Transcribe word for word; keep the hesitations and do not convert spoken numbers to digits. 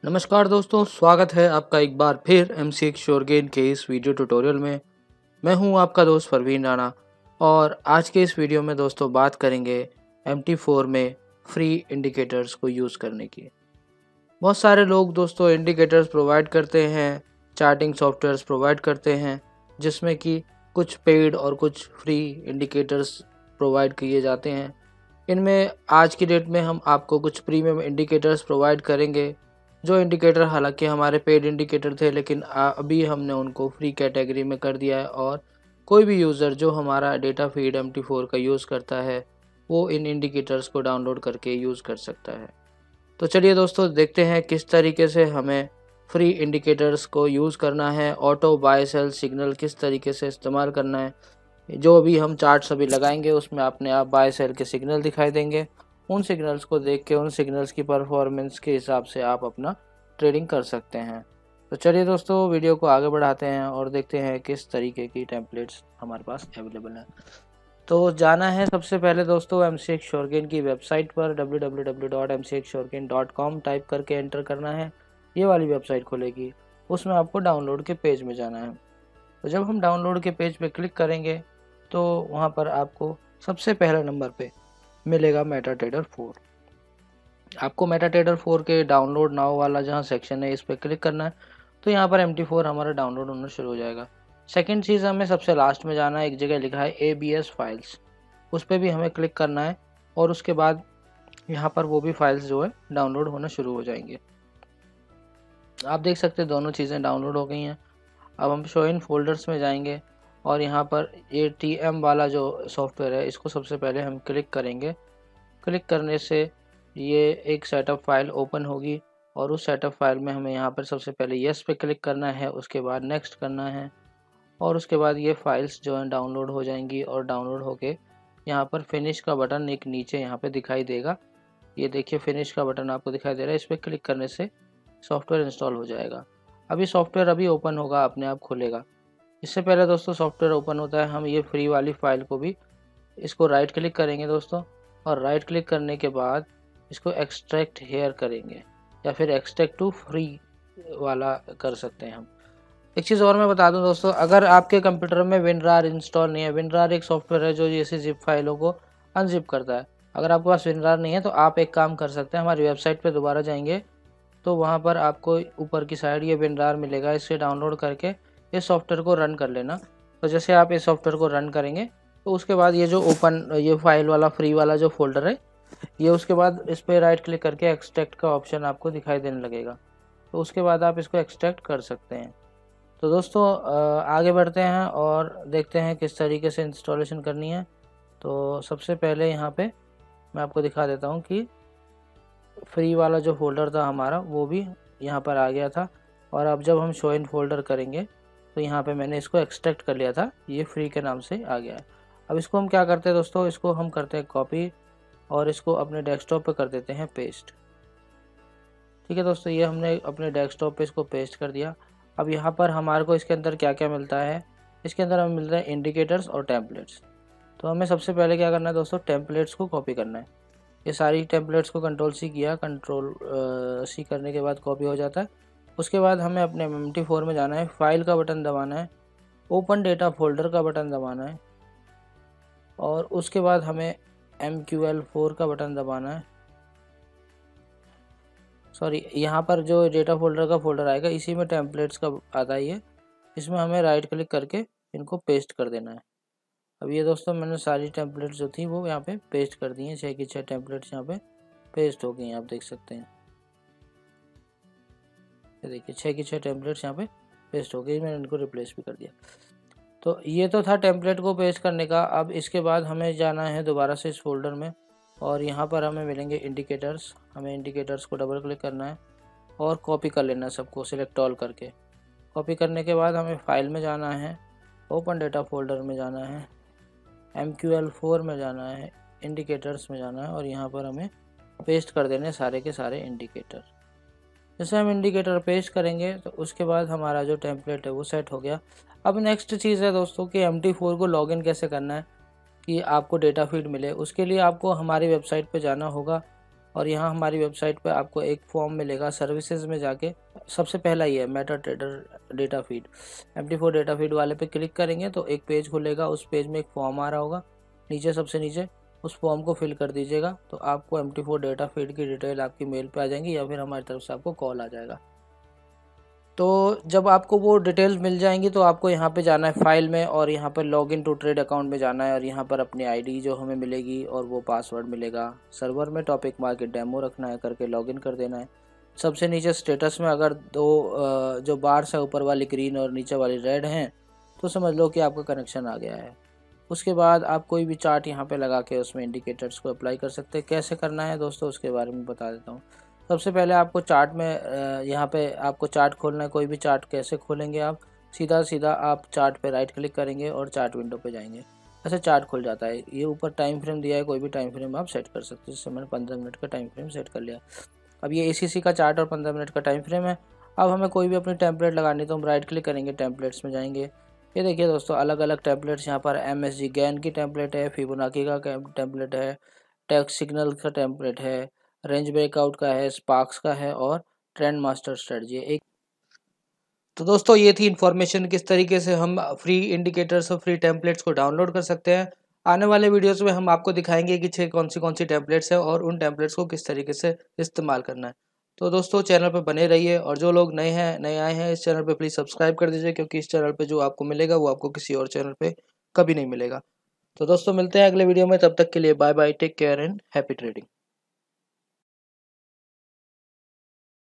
नमस्कार दोस्तों, स्वागत है आपका एक बार फिर M C X sure gain के इस वीडियो ट्यूटोरियल में। मैं हूं आपका दोस्त परवीन राणा और आज के इस वीडियो में दोस्तों बात करेंगे एम टी फोर में फ्री इंडिकेटर्स को यूज़ करने की। बहुत सारे लोग दोस्तों इंडिकेटर्स प्रोवाइड करते हैं, चार्टिंग सॉफ्टवेयर्स प्रोवाइड करते हैं जिसमें कि कुछ पेड और कुछ फ्री इंडिकेटर्स प्रोवाइड किए जाते हैं। इनमें आज की डेट में हम आपको कुछ प्रीमियम इंडिकेटर्स प्रोवाइड करेंगे, जो इंडिकेटर हालांकि हमारे पेड इंडिकेटर थे लेकिन अभी हमने उनको फ्री कैटेगरी में कर दिया है और कोई भी यूज़र जो हमारा data feed M T four का यूज़ करता है वो इन इंडिकेटर्स को डाउनलोड करके यूज़ कर सकता है। तो चलिए दोस्तों देखते हैं किस तरीके से हमें फ्री इंडिकेटर्स को यूज़ करना है, ऑटो बाय सेल सिग्नल किस तरीके से इस्तेमाल करना है। जो अभी हम चार्ट्स अभी लगाएंगे उसमें अपने आप बाय सेल के सिग्नल दिखाई देंगे। उन सिग्नल्स को देख के उन सिग्नल्स की परफॉर्मेंस के हिसाब से आप अपना ट्रेडिंग कर सकते हैं। तो चलिए दोस्तों वीडियो को आगे बढ़ाते हैं और देखते हैं किस तरीके की टेम्पलेट्स हमारे पास अवेलेबल हैं। तो जाना है सबसे पहले दोस्तों M C X sure gain की वेबसाइट पर W W W dot M C X sure gain dot com type करके एंटर करना है। ये वाली वेबसाइट खुलेगी, उसमें आपको डाउनलोड के पेज में जाना है। तो जब हम डाउनलोड के पेज पे क्लिक करेंगे तो वहाँ पर आपको सबसे पहले नंबर पे मिलेगा मेटाट्रेडर फोर। आपको मेटाट्रेडर फोर के डाउनलोड नाउ वाला जहाँ सेक्शन है इस पर क्लिक करना है। तो यहाँ पर एम टी फोर हमारा डाउनलोड होना शुरू हो जाएगा। सेकंड चीज़, हमें सबसे लास्ट में जाना है, एक जगह लिखा है ए बी एस फाइल्स, उस पर भी हमें क्लिक करना है और उसके बाद यहाँ पर वो भी फाइल्स जो है डाउनलोड होना शुरू हो जाएंगे। आप देख सकते हैं दोनों चीज़ें डाउनलोड हो गई हैं। अब हम शो इन फोल्डर्स में जाएंगे और यहाँ पर ये टी एम वाला जो सॉफ्टवेयर है इसको सबसे पहले हम क्लिक करेंगे। क्लिक करने से ये एक सेटअप फाइल ओपन होगी और उस सेटअप फाइल में हमें यहाँ पर सबसे पहले येस पे क्लिक करना है, उसके बाद नेक्स्ट करना है और उसके बाद ये फाइल्स जो हैं डाउनलोड हो जाएंगी और डाउनलोड होके यहाँ पर फिनिश का बटन एक नीचे यहाँ पे दिखाई देगा। ये देखिए फिनिश का बटन आपको दिखाई दे रहा है, इस पर क्लिक करने से सॉफ्टवेयर इंस्टॉल हो जाएगा। अभी सॉफ्टवेयर अभी ओपन होगा, अपने आप खुलेगा। इससे पहले दोस्तों सॉफ्टवेयर ओपन होता है हम ये फ्री वाली फाइल को भी इसको राइट क्लिक करेंगे दोस्तों, और राइट क्लिक करने के बाद इसको एक्सट्रैक्ट हेयर करेंगे या फिर एक्सट्रैक्ट टू फ्री वाला कर सकते हैं हम। एक चीज़ और मैं बता दूं दोस्तों, अगर आपके कंप्यूटर में विनरार इंस्टॉल नहीं है, विनरार एक सॉफ्टवेयर है जो जैसे जिप फाइलों को अनजिप करता है। अगर आपके पास विनरार नहीं है तो आप एक काम कर सकते हैं, हमारी वेबसाइट पर दोबारा जाएंगे तो वहाँ पर आपको ऊपर की साइड ये विनरार मिलेगा, इससे डाउनलोड करके इस सॉफ्टवेयर को रन कर लेना। तो जैसे आप इस सॉफ्टवेयर को रन करेंगे तो उसके बाद ये जो ओपन ये फाइल वाला फ्री वाला जो फोल्डर है ये, उसके बाद इस पर राइट क्लिक करके एक्सट्रैक्ट का ऑप्शन आपको दिखाई देने लगेगा। तो उसके बाद आप इसको एक्सट्रैक्ट कर सकते हैं। तो दोस्तों आगे बढ़ते हैं और देखते हैं किस तरीके से इंस्टॉलेशन करनी है। तो सबसे पहले यहाँ पे मैं आपको दिखा देता हूँ कि फ्री वाला जो फोल्डर था हमारा वो भी यहाँ पर आ गया था, और अब जब हम शो इन फोल्डर करेंगे तो यहाँ पे मैंने इसको एक्सट्रैक्ट कर लिया था, ये फ्री के नाम से आ गया है। अब इसको हम क्या करते हैं दोस्तों, इसको हम करते हैं कॉपी और इसको अपने डेस्कटॉप पे कर देते हैं पेस्ट। ठीक है दोस्तों, ये हमने अपने डेस्कटॉप पे इसको पेस्ट कर दिया। अब यहाँ पर हमारे को इसके अंदर क्या क्या मिलता है, इसके अंदर हमें मिलता है इंडिकेटर्स और टेम्पलेट्स। तो हमें सबसे पहले क्या करना है दोस्तों, टेम्पलेट्स को कॉपी करना है। ये सारी टेम्पलेट्स को कंट्रोल सी किया, कंट्रोल सी करने के बाद कॉपी हो जाता है। उसके बाद हमें अपने एम टी फोर में जाना है, फाइल का बटन दबाना है, ओपन डेटा फोल्डर का बटन दबाना है और उसके बाद हमें एम क्यू एल फोर का बटन दबाना है। सॉरी, यहाँ पर जो डेटा फोल्डर का फोल्डर आएगा इसी में टेम्पलेट्स का आता है, ये इसमें हमें राइट क्लिक करके इनको पेस्ट कर देना है। अब ये दोस्तों मैंने सारी टेम्पलेट्स जो थी वो यहाँ पे पेस्ट कर दी हैं, छः की छः टेम्पलेट्स यहाँ पे पेस्ट हो गई हैं, आप देख सकते हैं। ये देखिए छः की छः टेम्पलेट्स यहाँ पे पेस्ट हो गई, मैंने इनको रिप्लेस भी कर दिया। तो ये तो था टेम्पलेट को पेस्ट करने का। अब इसके बाद हमें जाना है दोबारा से इस फोल्डर में और यहाँ पर हमें मिलेंगे इंडिकेटर्स। हमें इंडिकेटर्स को डबल क्लिक करना है और कॉपी कर लेना है सबको, सिलेक्ट ऑल करके। कॉपी करने के बाद हमें फाइल में जाना है, ओपन डेटा फोल्डर में जाना है, एम क्यू एल फोर में जाना है, इंडिकेटर्स में जाना है और यहाँ पर हमें पेस्ट कर देने सारे के सारे इंडिकेटर। जैसे हम इंडिकेटर पेस्ट करेंगे तो उसके बाद हमारा जो टेम्पलेट है वो सेट हो गया। अब नेक्स्ट चीज़ है दोस्तों कि एम टी फोर को लॉगिन कैसे करना है कि आपको डेटा फीड मिले। उसके लिए आपको हमारी वेबसाइट पे जाना होगा और यहाँ हमारी वेबसाइट पे आपको एक फॉर्म मिलेगा सर्विसेज में जाके, सबसे पहला ही है meta trader data feed. M T four data feed वाले पे क्लिक करेंगे तो एक पेज खुलेगा, उस पेज में एक फॉर्म आ रहा होगा, नीचे सबसे नीचे उस फॉर्म को फिल कर दीजिएगा तो आपको M T four data feed की डिटेल आपकी मेल पे आ जाएंगी या फिर हमारी तरफ से आपको कॉल आ जाएगा। तो जब आपको वो डिटेल्स मिल जाएंगी तो आपको यहाँ पे जाना है फाइल में और यहाँ पर लॉगिन टू ट्रेड अकाउंट में जाना है और यहाँ पर अपनी आईडी जो हमें मिलेगी और वो पासवर्ड मिलेगा, सर्वर में टॉपिक मार्केट डेमो रखना है करके लॉगिन कर देना है। सबसे नीचे स्टेटस में अगर दो जो बार्स है ऊपर वाली ग्रीन और नीचे वाली रेड हैं तो समझ लो कि आपका कनेक्शन आ गया है। उसके बाद आप कोई भी चार्ट यहाँ पे लगा के उसमें इंडिकेटर्स को अप्लाई कर सकते हैं। कैसे करना है दोस्तों उसके बारे में बता देता हूँ। सबसे पहले आपको चार्ट में यहाँ पे आपको चार्ट खोलना है। कोई भी चार्ट कैसे खोलेंगे आप, सीधा सीधा आप चार्ट पे राइट क्लिक करेंगे और चार्ट विंडो पे जाएंगे, ऐसे चार्ट खुल जाता है। ये ऊपर टाइम फ्रेम दिया है, कोई भी टाइम फ्रेम आप सेट कर सकते हैं। जैसे मैंने पंद्रह मिनट का टाइम फ्रेम सेट कर लिया। अब ये ए सी सी का चार्ट और पंद्रह मिनट का टाइम फ्रेम है। अब हमें कोई भी अपनी टेम्पलेट लगानी तो हम राइट क्लिक करेंगे, टेम्पलेट्स में जाएंगे। ये देखिए दोस्तों अलग अलग टेम्पलेट्स यहाँ पर एम एस जी गैन की टेम्पलेट है, फिबोनाची का टेम्पलेट है, टेक्स्ट सिग्नल का टेम्पलेट है, रेंज ब्रेकआउट का है, स्पार्क्स का है और ट्रेंड मास्टर स्ट्रेटजी एक। तो दोस्तों ये थी इन्फॉर्मेशन किस तरीके से हम फ्री इंडिकेटर्स और फ्री टेम्पलेट्स को डाउनलोड कर सकते हैं। आने वाले वीडियोस में हम आपको दिखाएंगे कि छः कौन सी कौन सी टेम्पलेट्स हैं और उन टेम्पलेट्स को किस तरीके से इस्तेमाल करना है। तो दोस्तों चैनल पर बने रहिए और जो लोग नए हैं नए आए हैं इस चैनल पर प्लीज़ सब्सक्राइब कर दीजिए, क्योंकि इस चैनल पर जो आपको मिलेगा वो आपको किसी और चैनल पर कभी नहीं मिलेगा। तो दोस्तों मिलते हैं अगले वीडियो में, तब तक के लिए bye bye, take care and happy trading.